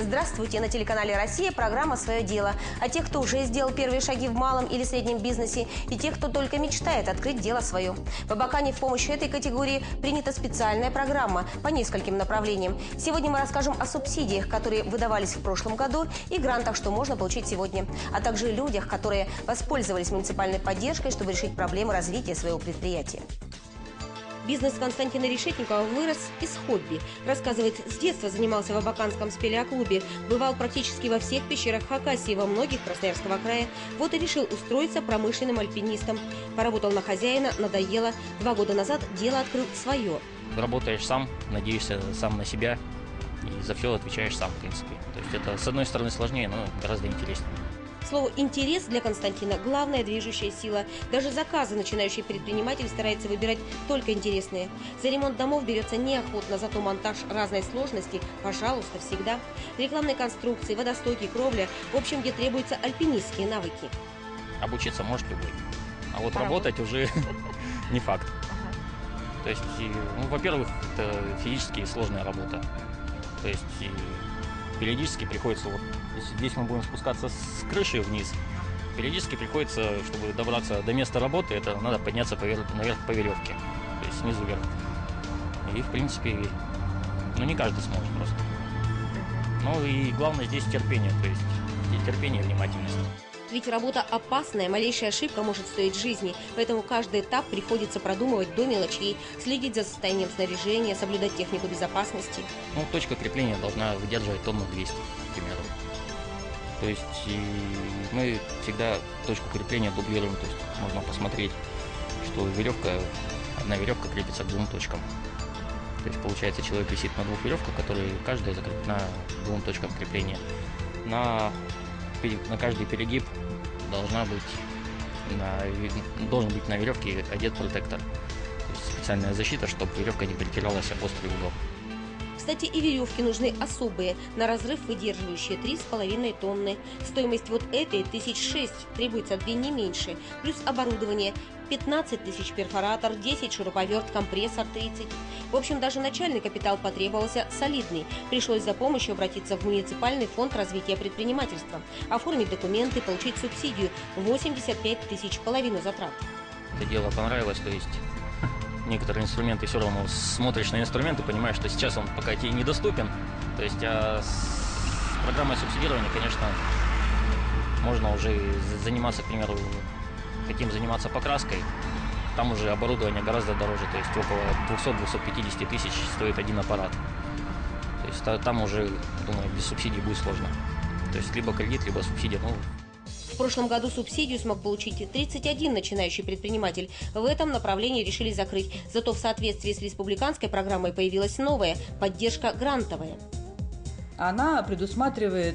Здравствуйте! На телеканале «Россия» программа «Свое дело». О тех, кто уже сделал первые шаги в малом или среднем бизнесе, и тех, кто только мечтает открыть дело свое. В Абакане в помощь этой категории принята специальная программа по нескольким направлениям. Сегодня мы расскажем о субсидиях, которые выдавались в прошлом году, и грантах, что можно получить сегодня. А также людях, которые воспользовались муниципальной поддержкой, чтобы решить проблемы развития своего предприятия. Бизнес Константина Решетникова вырос из хобби. Рассказывает, с детства занимался в Абаканском спелеоклубе. Бывал практически во всех пещерах Хакасии, во многих Красноярского края. Вот и решил устроиться промышленным альпинистом. Поработал на хозяина, надоело. 2 года назад дело открыл свое. Работаешь сам, надеешься сам на себя и за все отвечаешь сам, в принципе. То есть это, с одной стороны, сложнее, но гораздо интереснее. Слово «интерес» для Константина – главная движущая сила. Даже заказы начинающий предприниматель старается выбирать только интересные. За ремонт домов берется неохотно, зато монтаж разной сложности – пожалуйста, всегда. Рекламные конструкции, водостоки, кровля – в общем, где требуются альпинистские навыки. Обучиться может любой, а вот работать уже не факт. То есть, во-первых, это физически сложная работа. То есть периодически приходится, вот здесь мы будем спускаться с крыши вниз, периодически приходится, чтобы добраться до места работы, это надо подняться наверх по веревке, то есть снизу вверх. И в принципе, не каждый сможет просто. Ну и главное здесь терпение, то есть терпение и внимательность. Ведь работа опасная, малейшая ошибка может стоить жизни, поэтому каждый этап приходится продумывать до мелочей, следить за состоянием снаряжения, соблюдать технику безопасности. Точка крепления должна выдерживать тонну 200, к примеру. То есть мы всегда точку крепления дублируем, то есть можно посмотреть, что одна веревка крепится к 2 точкам. То есть получается, человек висит на 2 веревках, которые каждая закреплена 2 точкам крепления. На каждый перегиб должен быть на веревке одет протектор. То есть специальная защита, чтобы веревка не перетиралась об острый угол. Кстати, и веревки нужны особые, на разрыв выдерживающие 3,5 тонны. Стоимость вот этой 1006, требуется 2 не меньше. Плюс оборудование 15 тысяч перфоратор, 10 шуруповерт, компрессор 30. В общем, даже начальный капитал потребовался солидный. Пришлось за помощью обратиться в муниципальный фонд развития предпринимательства, оформить документы, получить субсидию 85 тысяч, половину затрат. Это дело понравилось, то есть некоторые инструменты все равно смотришь на инструмент и понимаешь, что сейчас он пока тебе недоступен. То есть с программой субсидирования, конечно, можно уже заниматься, к примеру, хотим заниматься покраской. Там уже оборудование гораздо дороже, то есть около 200-250 тысяч стоит один аппарат. То есть там уже, думаю, без субсидий будет сложно. То есть либо кредит, либо субсидия. В прошлом году субсидию смог получить 31 начинающий предприниматель. В этом направлении решили закрыть. Зато в соответствии с республиканской программой появилась новая – поддержка грантовая. Она предусматривает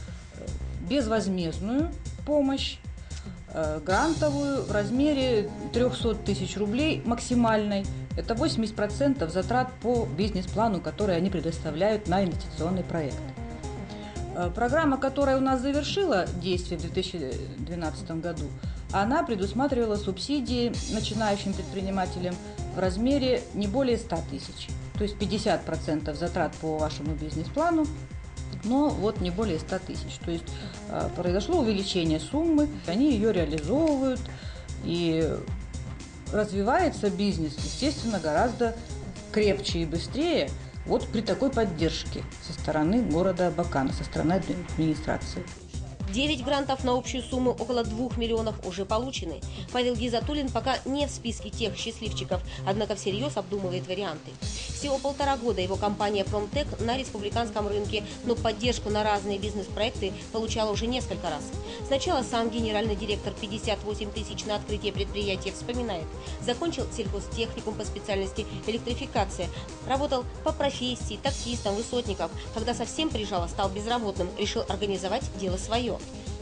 безвозмездную помощь, грантовую в размере 300 тысяч рублей максимальной. Это 80% затрат по бизнес-плану, который они предоставляют на инвестиционный проект. Программа, которая у нас завершила действие в 2012 году, она предусматривала субсидии начинающим предпринимателям в размере не более 100 тысяч. То есть 50% затрат по вашему бизнес-плану, но вот не более 100 тысяч. То есть произошло увеличение суммы, они ее реализовывают, и развивается бизнес, естественно, гораздо крепче и быстрее вот при такой поддержке со стороны города Абакана, со стороны администрации. 9 грантов на общую сумму около 2 миллионов уже получены. Павел Гизатуллин пока не в списке тех счастливчиков, однако всерьез обдумывает варианты. Всего 1,5 года его компания «Промтек» на республиканском рынке, но поддержку на разные бизнес-проекты получала уже несколько раз. Сначала сам генеральный директор 58 тысяч на открытие предприятия вспоминает. Закончил сельхозтехникум по специальности электрификация. Работал по профессии, таксистом, высотником. Когда совсем прижало, стал безработным, решил организовать дело свое.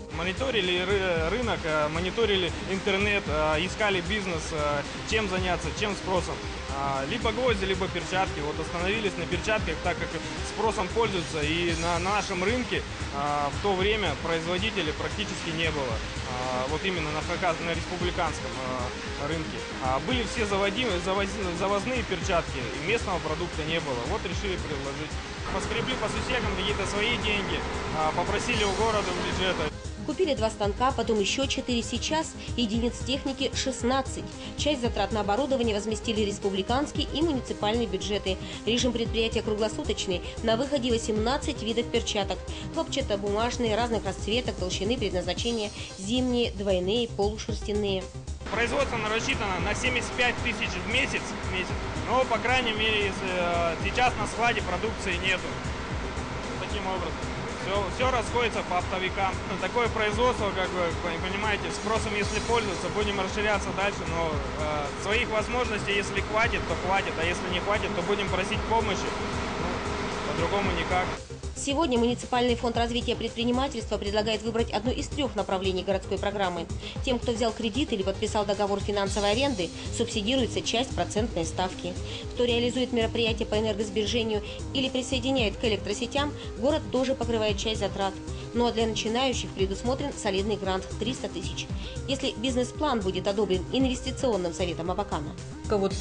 Мониторили рынок, мониторили интернет, искали бизнес, чем заняться, чем спросом. Либо гвозди, либо перчатки. Вот остановились на перчатках, так как спросом пользуются. И на нашем рынке в то время производителей практически не было. Вот именно на республиканском рынке. Были все завозные перчатки, и местного продукта не было. Вот решили предложить. Поскребли по сусекам какие-то свои деньги, попросили у города, у бюджета. Купили 2 станка, потом еще 4. Сейчас единиц техники 16. Часть затрат на оборудование возместили республиканские и муниципальные бюджеты. Режим предприятия круглосуточный. На выходе 18 видов перчаток. Хлопчатобумажные, разных расцветок, толщины, предназначения, зимние, двойные, полушерстяные. Производство рассчитано на 75 тысяч в месяц. Но, по крайней мере, сейчас на складе продукции нету. Таким образом. Все расходится по оптовикам. Такое производство, как вы понимаете, спросом, если пользоваться, будем расширяться дальше, но своих возможностей, если хватит, то хватит, а если не хватит, то будем просить помощи. По-другому никак. Сегодня муниципальный фонд развития предпринимательства предлагает выбрать одно из 3 направлений городской программы. Тем, кто взял кредит или подписал договор финансовой аренды, субсидируется часть процентной ставки. Кто реализует мероприятия по энергосбережению или присоединяет к электросетям, город тоже покрывает часть затрат. Ну а для начинающих предусмотрен солидный грант – 300 тысяч. Если бизнес-план будет одобрен инвестиционным советом Абакана. Вот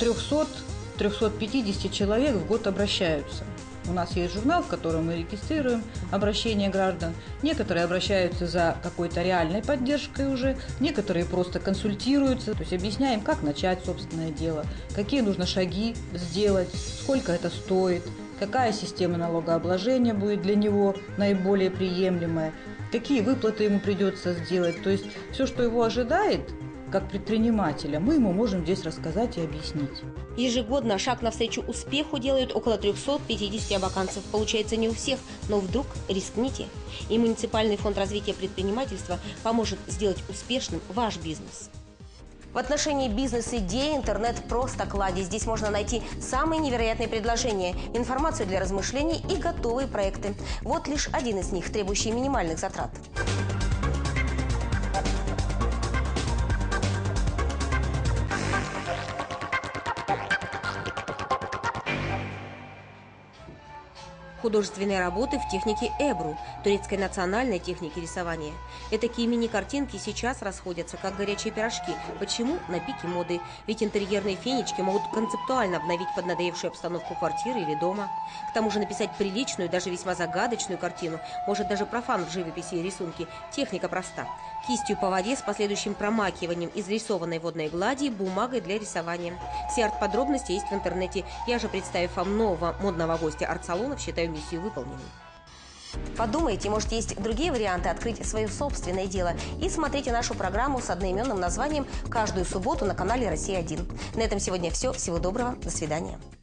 300-350 человек в год обращаются. У нас есть журнал, в котором мы регистрируем обращения граждан. Некоторые обращаются за какой-то реальной поддержкой уже, некоторые просто консультируются, то есть объясняем, как начать собственное дело, какие нужно шаги сделать, сколько это стоит, какая система налогообложения будет для него наиболее приемлемая, какие выплаты ему придется сделать. То есть все, что его ожидает, как предпринимателя, мы ему можем здесь рассказать и объяснить. Ежегодно шаг навстречу успеху делают около 350 абаканцев. Получается не у всех, но вдруг рискните. И муниципальный фонд развития предпринимательства поможет сделать успешным ваш бизнес. В отношении бизнес-идей интернет просто кладезь. Здесь можно найти самые невероятные предложения, информацию для размышлений и готовые проекты. Вот лишь один из них, требующий минимальных затрат. Художественные работы в технике Эбру, турецкой национальной техники рисования. Этакие мини-картинки сейчас расходятся, как горячие пирожки. Почему? На пике моды. Ведь интерьерные фенечки могут концептуально обновить поднадоевшую обстановку квартиры или дома. К тому же написать приличную, даже весьма загадочную картину может даже профан в живописи и рисунке. Техника проста. Кистью по воде с последующим промакиванием изрисованной водной глади бумагой для рисования. Все арт-подробности есть в интернете. Я же, представив вам нового модного гостя арт-салонов, считаю миссию выполненной. Подумайте, может, есть другие варианты открыть свое собственное дело. И смотрите нашу программу с одноименным названием каждую субботу на канале «Россия-1». На этом сегодня все. Всего доброго. До свидания.